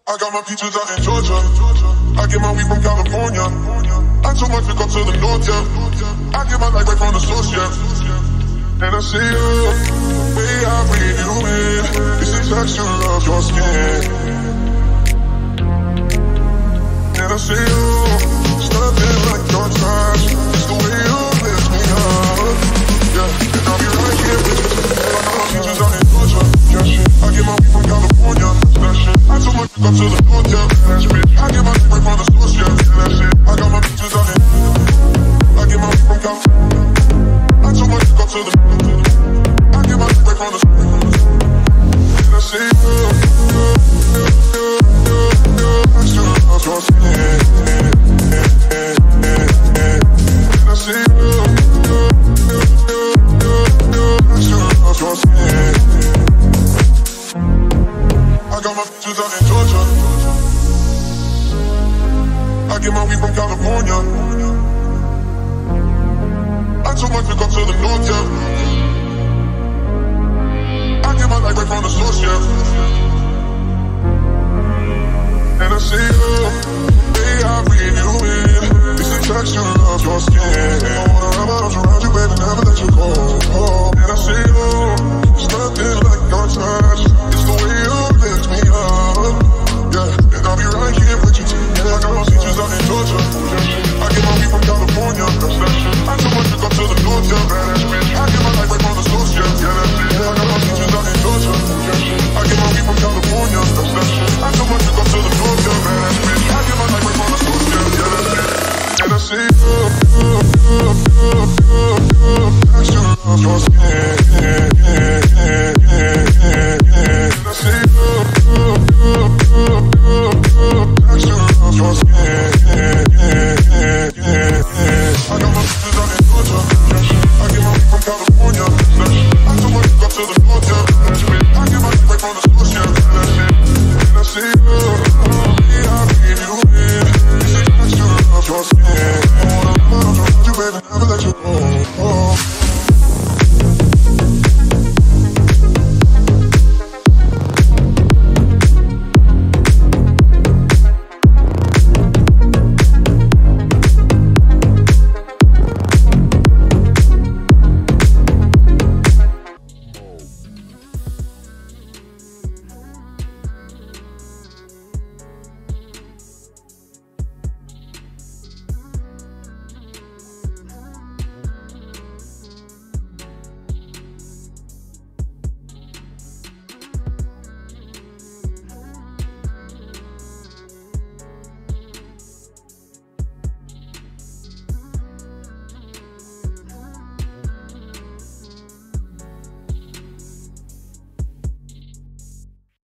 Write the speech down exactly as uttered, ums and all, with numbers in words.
I got my peaches out in Georgia. I get my weed from California. I took my trip up to the north, yeah. I get my light right from the source, yeah. And I see you, the way I breathe you in. It's the texture of your skin. And I see you, it's nothing like your touch. It's the way you lift me up, yeah. And I'll be right here with you. I got my peaches out in Georgia, yeah, shit. I get my weed from California, that shit. I took my trip up to the north, yeah. That shit. I get my light right from the source, yeah. That shit. I got my peaches out in. I get my weed from California. I took my trip up to the. I get my light right from the source. And I see you, you, you, you, you, you. Texture of your skin. And I see you, you, you, you, you, you. Texture of your skin. I got my peaches out in Georgia. I get my weed from California. I took my trip up to the north, yeah. I get my light right from the source, yeah.